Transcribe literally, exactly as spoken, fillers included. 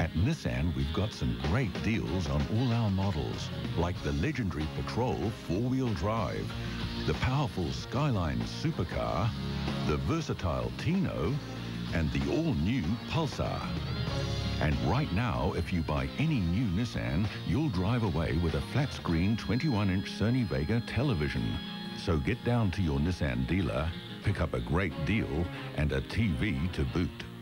At Nissan, we've got some great deals on all our models, like the legendary Patrol four-wheel drive, the powerful Skyline supercar, the versatile Tino, and the all-new Pulsar. And right now, if you buy any new Nissan, you'll drive away with a flat-screen twenty-one inch Sony Vega television. So get down to your Nissan dealer, pick up a great deal and a T V to boot.